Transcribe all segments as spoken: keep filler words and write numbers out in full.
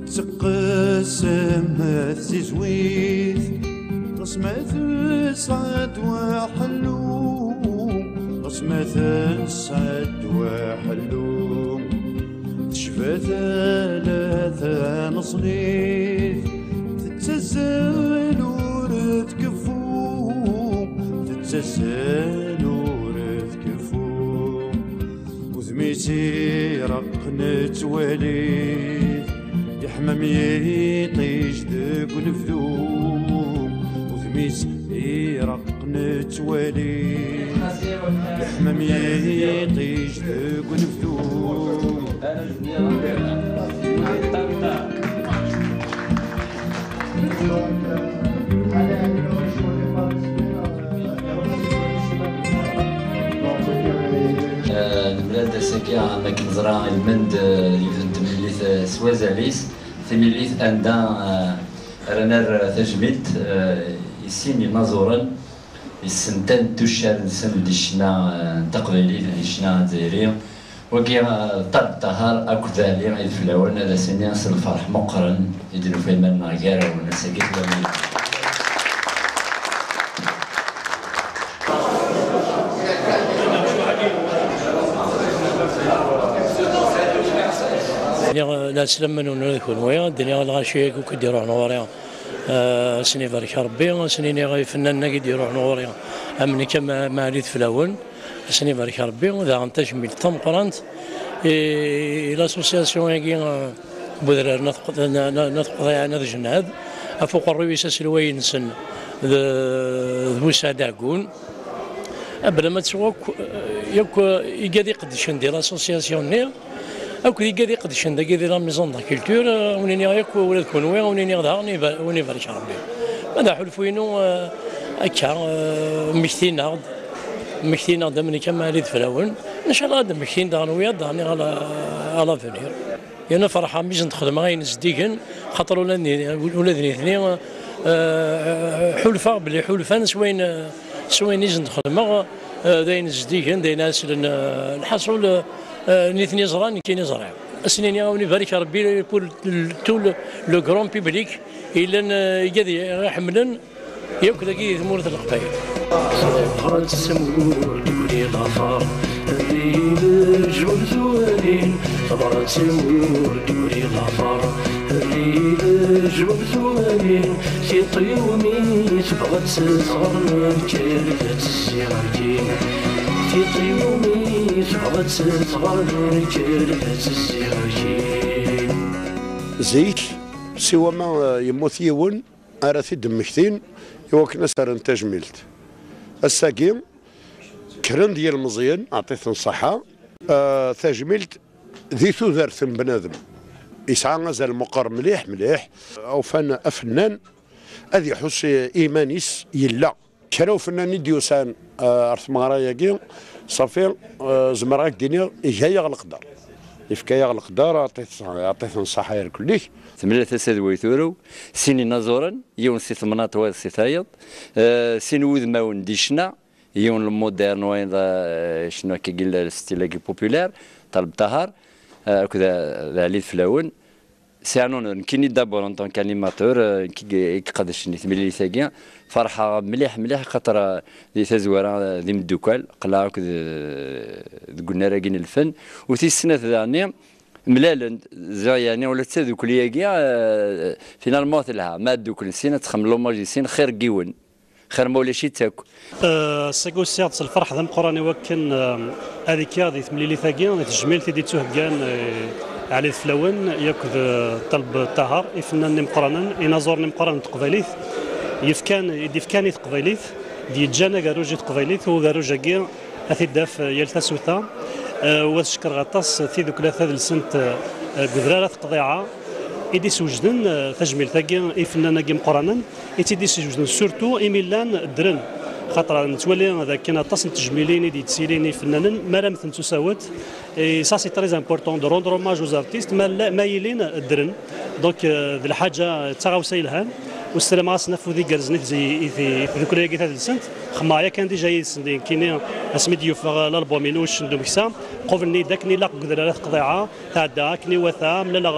تقسم تزويث قسمة السعد وحلو قسمة السعد وحلو تشفى ثلاثة نصنيف تتسل ورتكفو تتسل ورتكفو وذميتي رقنت وليد يحمم يطيش ذاك نفذوم وذميتي رقنت وليد يحمم يطيش ذاك نفذوم. البلاد ساكيا ما كنزرع المند يفند مليت سوازاليس في مليت اندا رانا تجميت يسيني نازورا السنتان توشار نسن ديشنا تقبيلي ديشنا زيري وكي طب طهار اكو ذالي عيد في الاول هذا سنين اصل الفرح مقرن يديروا في المال ناقاره والناس كيف لا سلمنا ونكون ويا الدنيا الغاشيه كيديروا نوريا سني بارك ربي سنين غاي فنان كيديروا نوريا امني كما ما ريت في الاول سني بارك ربي وذا غنتاج ميل تم قرانت اي لاسوسياسيون كي بودرار نطق نطق نض جناد افوق الرئيس سلوين سن ذو داكون قبل ما تسوق ياك يقدر يقدش ندير لاسوسياسيون ني أو كذي قدي قدش عندك كذي لا ميزون دا كولتور ونيني غايك ولا تكون وين ونيني غدا وني بارك ربي هذا حلفوينو هكا مكتين ناض مكتين ناض من كما ريد فلاون ان شاء الله هذا مكتين دان ويا داني على على فينير انا فرحان ميز نخدم غاين زديكن خاطر ولادني ولادني اثنين حلفه بلي حلفان سوين سوين نيز نخدم داين زديكن داين اسل الحصول نيثني زران كاين زرع السنين ياوني بارك ربي بور تو لو غران بيبليك الا يقدر يحملن ياك ذاكي ثمورة القبائل. صفرة السمور دوري الغفار الليل جول ثوانين صفرة السمور دوري الغفار الليل جول ثوانين سي طيومي تبغى تصغر كارثة السيارتين في طيومي تبغى تصغر كارثة السيارتين. زيت سوى ما يموت يون أراثي دمكتين يوكنا سارن تجميلت الساقيم كرن ديال مزيان عطيتهم الصحة آه تجميلت ذي ثوثرث بنادم يسعى غزال مقر مليح مليح أو فن أفنان أذي حس إيمانيس يلا كراو فنان ديوسان آه أرث مغرايا كي صافي آه زمراك دينير إجايا القدر يفكايا القدر عطيتهم الصحة يا كليك ثمانية تسد ويثورو سيني نازورا يون سي ثمانات واد سي ثايض أه سين وذ ماون ديشنا يون المودرن وين ذا شنو كيقول الستيلاكي بوبولار طلب طهر أه كذا ذا ليد فلاون سي انون كيني دابور ان طون كانيماتور كي قداش ثمانية ثاقيا فرحه مليح مليح خاطر ذي تزوره ذي مدوكال قلا قلنا راقين الفن وفي السنه ثانيه ملال زي يعني ولا تذوك لياكيا فينالمون لها ما دوك نسينا تخملو ماجيسين خير قيون خير مولا شي تاكل. أه ساكو سيادة الفرح ذا مقراني وكان هذيك هذه ثمليلي ثاقيا تجميل تيدي توهكان على فلاون ياكل طلب الطهر يفنان مقرانا ينازورني مقرانا تقبيليث يفكان يديفكاني تقبيليث دي جانا كاروجي تقبيليث وكاروجا كي اثيداف يلتاسوتا أه وتشكر غطاس في ذوك ثلاثة السنت قدرارة قضيعة إيدي سوجدن تجميل ثاقي إفنانا كي مقرانا إيدي سوجدن سورتو إيميلان درن خاطر نتولي هذا كاين طاس تجميلين يدي تسيلين فنانا ما راه مثل تساوت اي سا سي تري امبورطون دو روندر اوماج اوز ارتيست مايلين الدرن دونك ذي الحاجه تاغاوسا يلهان والسلام على نفوذي كرزنيت زي في ذوك اللي هذا السنت خمايا كان ديجا يسندين كاين اسميديو في الالبومين واش ندو مكسا قبلني داكني لا قدر قضيعه تاع داكني وثا من لا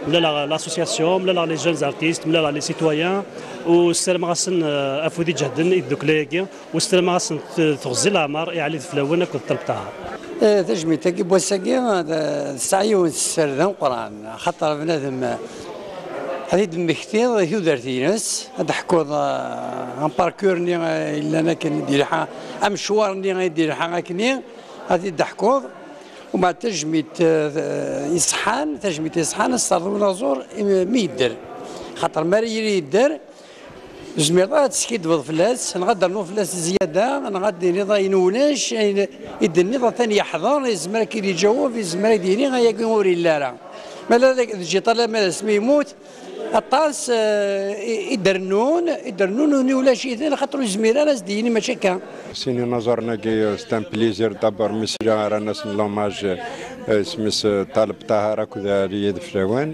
ملا لاسوسياسيون ملا لي جون ارتيست ملا لي سيتويان والسلام غاسن افودي جهدن يدوك لاكي والسلام غاسن تغزي العمر يعلي فلاون كل طلب طاهر تجمي تاكي بوساكي السعي والسردان قران خاطر بنادم هذه المكتير هي دارتينس هذا حكوض ان باركورني الا انا كندير ام مشوارني غيدير هكني هذه دحكوض ومع تجميت يصحان تجميت يصحان الصارونا زور ميدر خاطر ما يدير زميرات تسكيد بالفلاس نغدر نو فلاس زياده نغدي نضا ينوناش يدير نضا ثاني يحضر يزمر كي يجاوب يزمر يديري غيا كوري لا لا مالا تجي طلع مالا سمي يموت الطاس يدرنون يدرنون ولا شيء ثاني خاطر زميره ناس ديني ماشي كان سيني نظرنا كي ستان بليزير دابور مسيا رانا لوماج سميس طالب طاهر كذا رياد فلاوان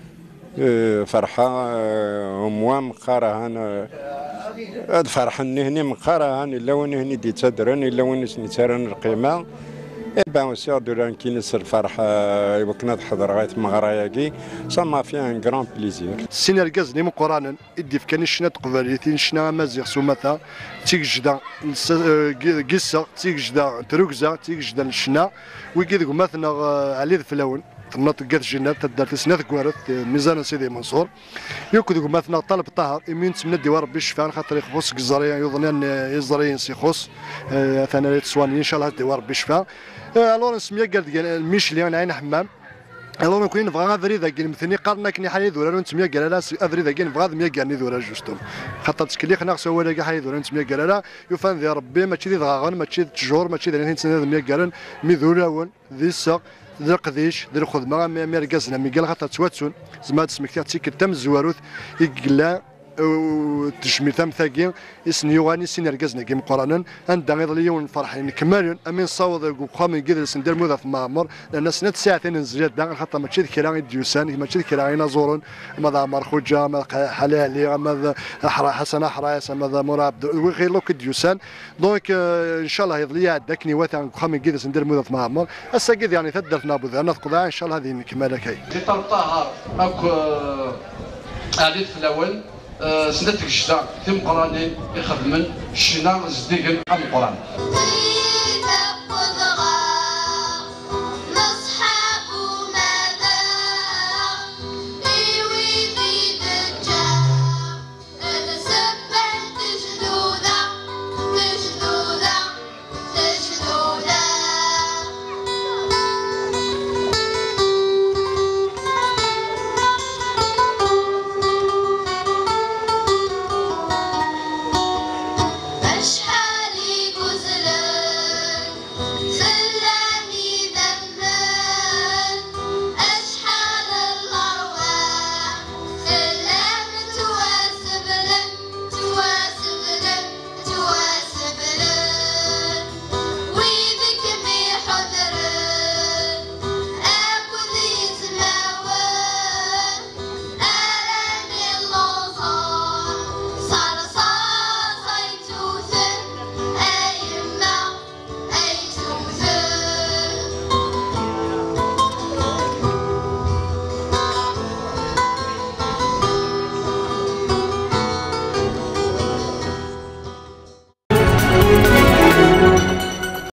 فرحه وموا مقارا هنا هاد فرحه هني مقارا هني الا وين هني دي تدرن الا وين نترن القيمه بان سور دوران كي نسر الفرحه وكنا تحضر غايه مغراياكي صما فيها ان كرون بليزير السيني الكازني من قرانا يدي فكان شنا تقبليتين شنا مازيغ سومتا تيك جدا قصه تيك جدا تروكزا تيك جدا شنا ويكيدك مثلا علي فلاون تناط قاد جنات تدار سنات كوارث ميزان سيدي منصور يوكدك مثلا طلب طاهر يمين تمنى ديوار ربي الشفاء خاطر يخص كزاريا يظنان يزاريين سيخص ثاني تسواني ان شاء الله ديوار ربي الشفاء الور نسميه قال ميشلي عين حمام الور كاين نبغى افريدا كاين مثني قارنا كني حالي ذولا نسميه قال لا افريدا كاين نبغى مية قال ذولا جوستوم خاطر تسكليخ ناقص هو ولا حالي ذولا نسميه قال لا يفان ذي ربي ماشي ذي ضغان ماشي تجور ماشي ذي سنه مية قال مي ذولا ون ذي الساق ذي القديش ذي الخدمه مي ركزنا مي قال خاطر تواتسون زعما تسمك تيك تم الزواروث يقلا وتجمي ثم ثاقي اسني يواني سيني ركزنا كيم قرانا عند غير اليوم فرحين كمالين امين صاوض وقام يقدر سندير موذا في معمر لان سنه ساعتين نزيد داغ خاطر ماشي كيرا ديوسان ماشي كيرا نازورون ماذا مرخوجه ماذا حلالي ماذا حرا حسن حراس ماذا مراب وغير لوك ديوسان دونك ان شاء الله يضلي عندك نيوات قام يقدر سندير موذا في معمر هسا قد يعني تدرت نابوذ انا تقضى ان شاء الله هذه كمالها كاي في طرب طاهر اكو علي في الاول سنتك الشتاء تم قرانين يخدمن شنا زديقن ام قران